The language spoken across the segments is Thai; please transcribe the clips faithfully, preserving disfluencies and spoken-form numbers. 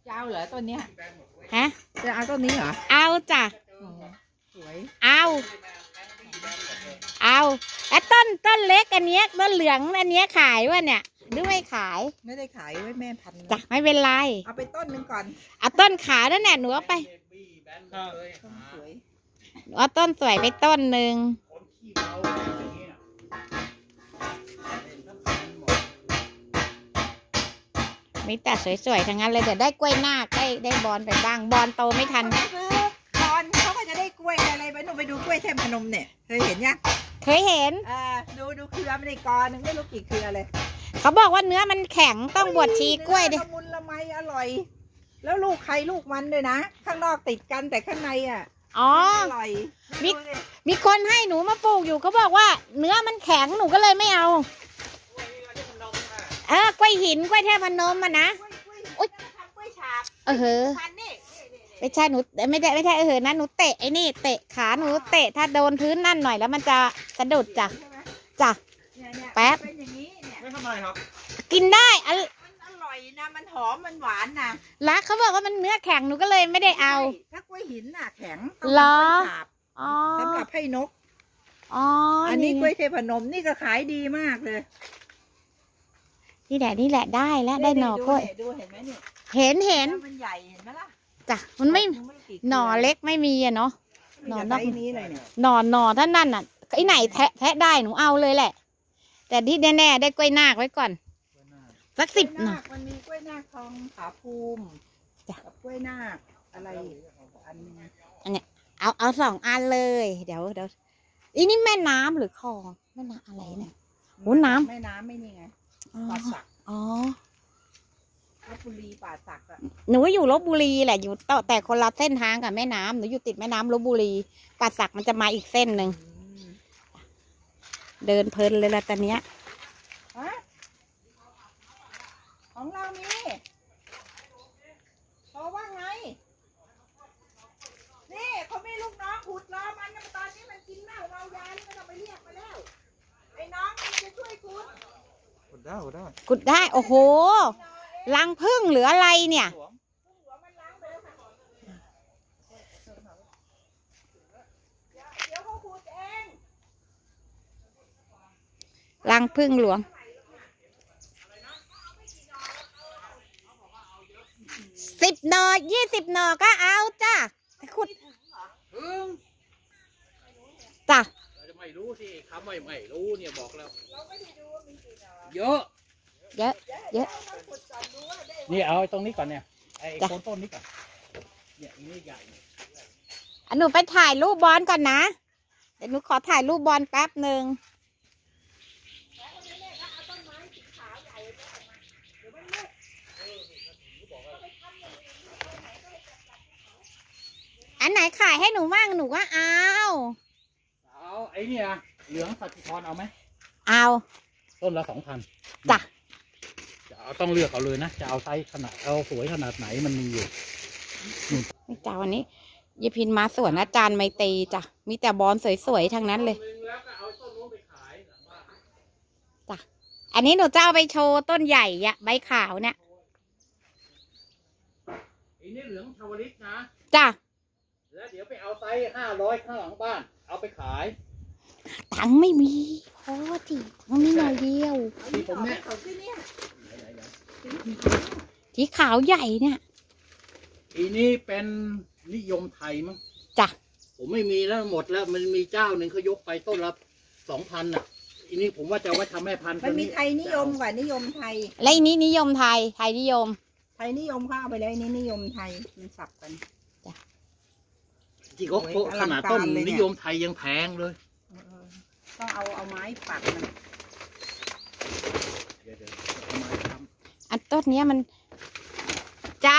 จะเอาเหรอต้นเนี้ยฮะจะเอาต้นนี้เหรอเอาจ้ะสวยเอาเอาไอ้ต้นต้นเล็กอันเนี้ยต้นเหลืองอันเนี้ยขายวะเนี่ยหรือไม่ขายไม่ได้ขายไว้แม่พันจ้ะไม่เป็นไรเอาไปต้นหนึ่งก่อนเอาต้นขาวนั่นแหละหนูเอาไปเอาต้นสวยไปต้นหนึ่งมีแต่สวยๆทั้งนั้นเลยเดี๋ยวได้กล้วยหน้าได้ได้บอลไปบ้างบอลโตไม่ทันบอลเขาก็จะได้กล้วยอะไรไปหนูไปดูกล้วยเทพนมเนี่ยเคยเห็นยังเคยเห็นอ่าดูดูเครือมันในกอหนึ่งไม่รู้กี่เครือเลยเขาบอกว่าเนื้อมันแข็งต้องบวชชีกล้วยดิละมุนละไมอร่อยแล้วลูกใครลูกมันด้วยนะข้างนอกติดกันแต่ข้างในอ่ะอ๋ออร่อยมีมีคนให้หนูมาปลูกอยู่เขาบอกว่าเนื้อมันแข็งหนูก็เลยไม่เอาเออกล้วยหินกล้วยเทพนมอ่ะนะอุ้ยเออเหอะไม่ใช่หนูไม่ได้ไม่ใช่เออเหอะนะหนูเตะไอ้นี่เตะขาหนูเตะถ้าโดนพื้นนั่นหน่อยแล้วมันจะสะดุดจ้ะจ้ะแป๊บไม่ทำไมครับกินได้อร่อยนะมันหอมมันหวานนะรักเขาบอกว่ามันเนื้อแข็งหนูก็เลยไม่ได้เอาถ้ากล้วยหินน่ะแข็งเหรออ๋อสำหรับให้นกอ๋ออันนี้กล้วยเทพนมนี่ก็ขายดีมากเลยนี่แหละนี่แหละได้แล้วได้หน่อกล้วยดูเห็นไหมเนี่ยเห็นเห็นมันใหญ่เห็นไหมล่ะจ้ะมันไม่หน่อเล็กไม่มีอะเนาะหน่อนอกนี้เลยเนี่ยหน่อหน่อท่านนั่นอ่ะไอ้ไหนแทะแทะได้หนูเอาเลยแหละแต่ที่แน่ๆได้กล้วยนาคไว้ก่อนสักสิบหน่อมันมีกล้วยนาคทองผาภูมิกับกล้วยนาคอะไรอันนี้อันเนี้ยเอาเอาสองอันเลยเดี๋ยวเดี๋ยวอีนี่แม่น้ำหรือคลองแม่น้ำอะไรเนี่ยโอ้น้ำแม่น้ำไม่นี่ไงป่าสักอ๋อลพบุรีป่าสักอะหนูอยู่ลพบุรีแหละอยู่แต่คนละเส้นทางกับแม่น้ำหนูอยู่ติดแม่น้ำลพบุรีป่าสักมันจะมาอีกเส้นหนึ่งเดินเพลินเลยละตอนเนี้ยของเรามีเพราะว่าไงนี่เขาไม่ลูกน้องขุดรอมันตอนนี้มันกินเหล้าเมายานี่ก็ต้องไปเรียกมาแล้วไอ้น้องมันจะช่วยขุดขุดได้ขุดได้ขุดได้โอ้โหรังผึ้งหรืออะไรเนี่ยรังผึ้งหลวงสิบหน่อยี่สิบหน่อก็เอาจ้ะขุดจ้ะจะไม่รู้สิคำไม่ไม่รู้เนี่ยบอกแล้วเยอะเยอะเยอะนี่เอาตรงนี้ก่อนเนี่ยไอ้โคนต้นนี้ก่อนเนี่ยนี่ใหญ่อันหนูไปถ่ายรูปบอลก่อนนะเดี๋ยวหนูขอถ่ายรูปบอลแป๊บหนึ่งอันไหนขายให้หนูบ้างหนูก็เอาเอาไอ้นี่นะเหลืองสัตย์ทรเอาไหมเอาต้นละสองพันจ้ะจะเอาต้องเลือกเอาเลยนะจะเอาไซส์ขนาดเอาสวยขนาดไหนมันมีอยู่นี่จ้ะวันนี้ยายพินมาสวนอาจารย์ไมตรีจ้ะมีแต่บอลสวยๆทั้งนั้นเลยจ้ะอันนี้หนูจะเอาไปโชว์ต้นใหญ่อะใบขาวเนี่ยอันนี้เหลืองชาวลิตนะจ้ะแล้วเดี๋ยวไปเอาไซส์ห้าร้อยข้างหลังบ้านเอาไปขายตังไม่มีพอที่ตังมีหน่อยเดียวที่ผมเนี่ยที่ขาวใหญ่เนี่ยอีนี้เป็นนิยมไทยมั้งจ้ะผมไม่มีแล้วหมดแล้วมันมีเจ้าหนึ่งเขายกไปต้นละสองพันอ่ะอีนี้ผมว่าจะไว้ทำแม่พันธุ์มันมีไทยนิยมกว่านิยมไทยและอีนี้นิยมไทยไทยนิยมไทยนิยมเข้าไปเลยนี้นิยมไทยมันสับกันจ้ะที่เขาขนาดต้นนิยมไทยยังแพงเลยต้องเอาเอาไม้ปักมันอันต้นนี้มันจ้า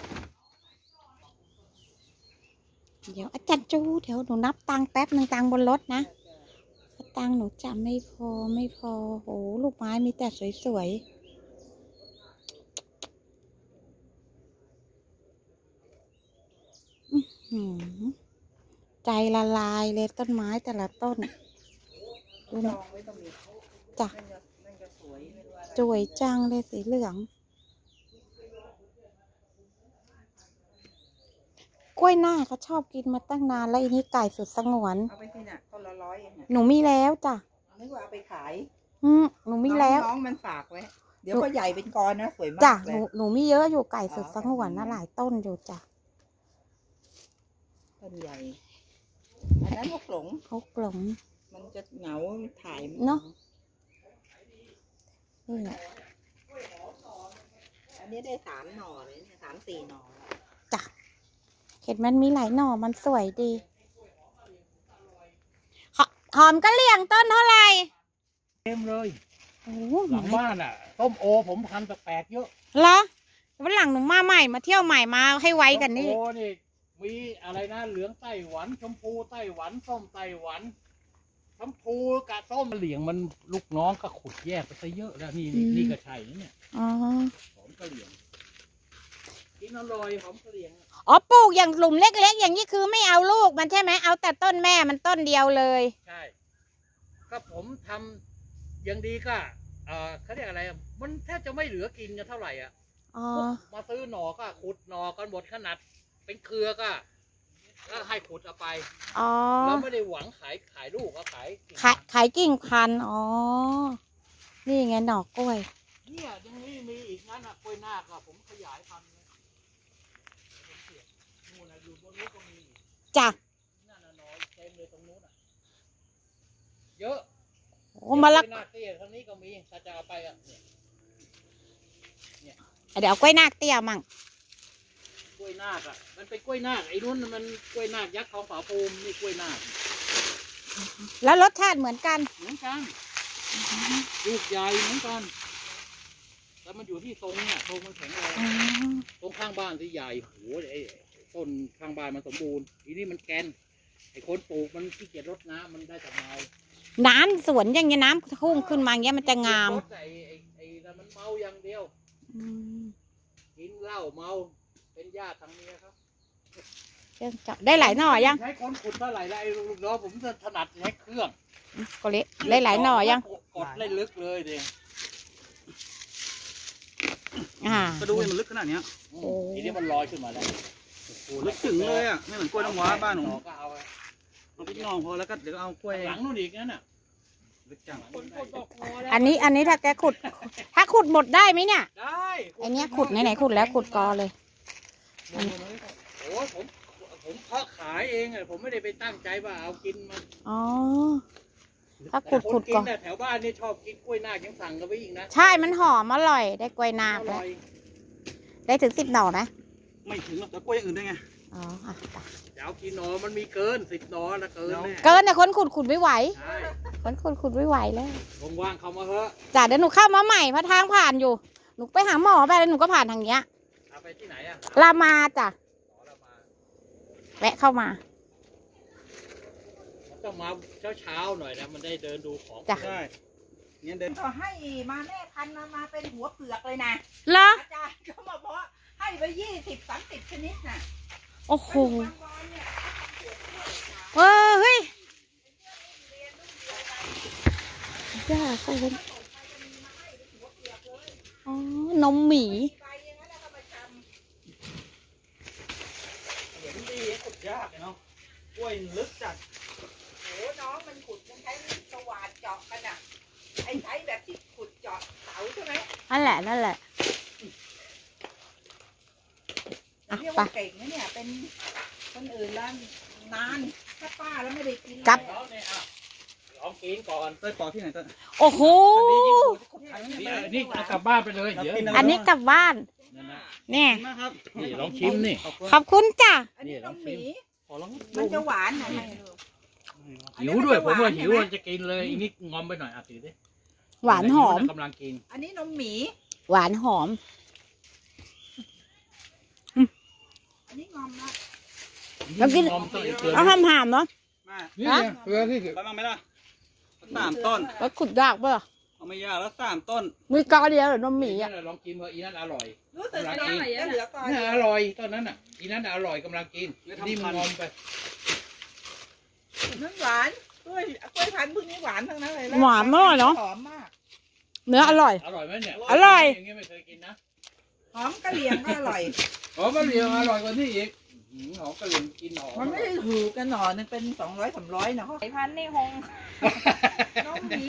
เดี๋ยวอาจารย์จูเดี๋ยวหนูนับตังแป๊บหนึ่งตังบนรถนะตังหนูจำไม่พอไม่พอโอ้ลูกไม้มีแต่สวยๆใจละลายเลยต้นไม้แต่ละต้นดูนะจ้ะสวยจังเลยสีเหลืองกล้วยหน้าเขาชอบกินมาตั้งนานแล้วอันนี้ไก่สุดสงวนเอาไปที่น่ะต้นละร้อยเองน่ะหนูมีแล้วจ้ะนึกว่าเอาไปขายอืมหนูมีแล้วน้องๆมันฝากไว้ เดี๋ยวก็ใหญ่เป็นกรนะสวยมากจ้ะเลหนูยหนูมีเยอะอยู่ไก่สุดสงวนนะหลายต้นอยู่จ้ะต้นใหญ่อันนั้นพวกหลงเขากลมมันจะเหงาถ่ายเนอะ นี่แหละอันนี้ได้สามหน่อเลยเนี่ยสามสี่หน่อจ้ะเห็นมันมีหลายหน่อมันสวยดีหอหอมกะเหรี่ยงต้นเท่าไหร่เต็มเลยโอ้โหหลังบ้านอ่ะต้มโอผมพันแปลกๆเยอะเหรอวันหลังหนูมาใหม่มาเที่ยวใหม่มาให้ไว้กันนี่ส้มโอนี่มีอะไรนะเหลืองไต้หวันชมพูไต้หวันส้มไต้หวันชมพูกับส้มเหลียงมันลูกน้องก็ขุดแยกไปซะเยอะแล้วนี่นี่นี่ก็ใช่นะเนี่ยอ๋อหอมกะเหรี่ยงกินอร่อยหอมกะเหรี่ยงอ๋อปลูกอย่างหลุมเล็กๆอย่างนี้คือไม่เอาลูกมันใช่ไหมเอาแต่ต้นแม่มันต้นเดียวเลยใช่ก็ผมทำอย่างดีก็เออเขาเรียกอะไรอะมันแทบจะไม่เหลือกินกันเท่าไหร่อ่ะอ๋อมาซื้อหน่อก็ขุดหน่อกันหมดขนาดเป็นเครือก็ก็ให้ขุดเอาไปอ๋อเราไม่ได้หวังขายขายลูกก็ขายกิ่งขายขายกิ่งพันธุ์อ๋อ นี่ไงหน่อกล้วยเนี่ยยังมีมีอีกนั่นอ่ะกล้วยนาคอ่ะผมขยายพันธุ์เลยผมเสียบนู่นน่ะอยู่บนนู้นก็มีอีกจ้ะนั่นน่ะหน่ออีกเต็มเลยตรงนู้นอ่ะเยอะโอ้มะละกล้วยนาคเตี้ยทางนี้ก็มีถ้าจะเอาไปอ่ะเนี่ยเดี๋ยวเอากล้วยนาคเตี้ยมั่งกล้วยนาคอ่ะมันเป็นกล้วยนาคไอ้นู้นมันกล้วยนาคยักษ์ทองฝาภูมินี่กล้วยนาคแล้วรสชาติเหมือนกันเหมือนกันลูกใหญ่เหมือนกันแล้วมันอยู่ที่ทรงเนี่ยทรงมันแข็งแรงอ๋อตรงข้างบ้านที่ใหญ่โหไอ้ต้นข้างบ้านมันสมบูรณ์ทีนี้มันแกนไอ้คนปลูกมันขี้เกียจรดน้ำมันได้แต่เมาน้ำสวนอย่างเงี้ยน้ำพุ่งขึ้นมาอย่างเงี้ยมันจะงามรดไอ้ไอ้ไอ้แล้วมันเมาอย่างเดียวอืมกินเหล้าเมาเป็นญาติทางเมียครับเครื่องจับได้หลายหน่อยังใช้คนขุดเท่าไหร่แล้วไอ้ลูกน้องผมจะถนัดใช้เครื่องก็เละได้หลายหน่อยังกดได้ลึกเลยเด้อ่าก็ดูให้มันลึกขนาดเนี้ยโอ้ทีนี้มันลอยขึ้นมาแล้วโอ้ลึกถึงเลยอ่ะไม่เหมือนกล้วยน้ำว้าบ้านหนูก็เอาเอาพี่น้องพอแล้วก็เดี๋ยวเอากล้วยหลังนู่นอีกนั่นน่ะลึกจังอันนี้อันนี้ถ้าแกขุด ถ้าขุดหมดได้ไหมเนี่ยได้ไอเนี้ยขุดไหนไหนขุดแล้วขุดกอเลยโอ้ผมผมเพาะขายเองอะผมไม่ได้ไปตั้งใจว่าเอากินมาอ๋อ ถ้าขุดขุดกิก่อนนน่ะแถวบ้านนี่ชอบกินกล้วยนาคยังสั่งกันไปอีกนะใช่ มันหอมอร่อย ได้กล้วยนาคอแล้ร่วอยได้ถึงสิบหน่อไหมไม่ถึงหรอกแต่กล้วยอย่างอื่นได้ไงอ๋ออ่ะไปเดี๋ยวกี่หนอมันมีเกินสิบหนอนะเกินแน่เกินแต่คนขุดขุดไม่ไหวใช่คนขุดขุดไม่ไหวแล้วว่างๆเข้ามาเถอะจ้ะเดี๋ยวหนูเข้ามาใหม่เพราะทางผ่านอยู่ หนูไปหาหมอไปแล้วหนูก็ผ่านทางเนี้ยเอาไปที่ไหนอะลามาจ้ะขอเรามาแวะเข้ามาต้องมาเช้าๆหน่อยนะมันได้เดินดูของจ้ะใช่เนี่ยเดินก็ให้มาแม่พันธุ์มามาเป็นหัวเปลือกเลยนะเหรออาจารย์ก็มาเพาะให้ไปยี่สิบสามสิบชนิดน่ะโอ้โหบางวันเนี่ยเออเฮ้ยย่าเขาเห็นอ๋อนมหมีไปอย่างนั้นแล้วก็มาทเห็นดีขุดยากเนาะกล้วยลึกจัดำโหน้องมันขุดมันใช้สว่านเจาะกันอ่ะไอ้ใช้แบบที่ขุดเจาะเสาใช่ไหมนั่นแหละนั่นแหละ อ่ะเรียกไปว่าเก่งนะเนี่ยเป็นคนอื่นแล้วนานถ้าป้าแล้วไม่ได้กินกลับเลยลองเนี่ยอ่ะลองกินก่อนเต้ยปอที่ไหนเต้ยโอ้โหนี่เอานี่เอากลับบ้านไปเลยเดี๋ยวอันนี้กลับบ้านนั่นนะเนี่ยมากครับนี่ลองชิมนี่ขอบคุณจ้ะอันนี้นี่ลน้ออง งชิหมมีขอลองมันจะหวานนะให้ลูกหิวด้วยผมว่าหิวมันจะกินเลยอีกนิดงอมไปหน่อยอ่ะถือดิหวานหอมกำลังกินอันนี้นมหมีหวานหอมอันนี้งอมละแล้วกินงอมต้องอีกเกลือเอาห้ามหามเนาะมานี่ไงเกลือที่ไปบ้างไหมล่ะสามต้นแล้วขุดยากป่ะเอาไม่ยากแล้วสามต้นมีกอเดียวหรือนมหมีอ่ะลองกินเถอะอีนั่นอร่อยรู้สึกจะเหลือก่อนน่าอร่อยตอนนั้นอ่ะอีนั่นอร่อยกำลังกินนี่มันงอมไปน้ำหวานกล้วยกล้วยพันธุ์พวกนี้หวานทั้งนั้นเลยหวานมากเนาะหอมมากเนื้ออร่อยอร่อยไหมเนี่ยอร่อยอย่างงี้ไม่เคยกินนะหอมกะเหรี่ยงก็อร่อยอ๋อมะเรียงอร่อยกว่านี้อีกหืมหอมกระเหลี่ยงกินหอมมันไม่ได้ถูกกันหน่อนึงเป็นสองร้อยสามร้อยเนาะสายพันธุ์นี่คงน้องหมี